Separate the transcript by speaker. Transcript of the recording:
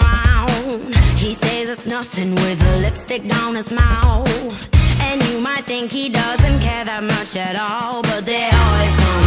Speaker 1: around. He says it's nothing with a lipstick down his mouth. And you might think he doesn't care that much at all, but they always come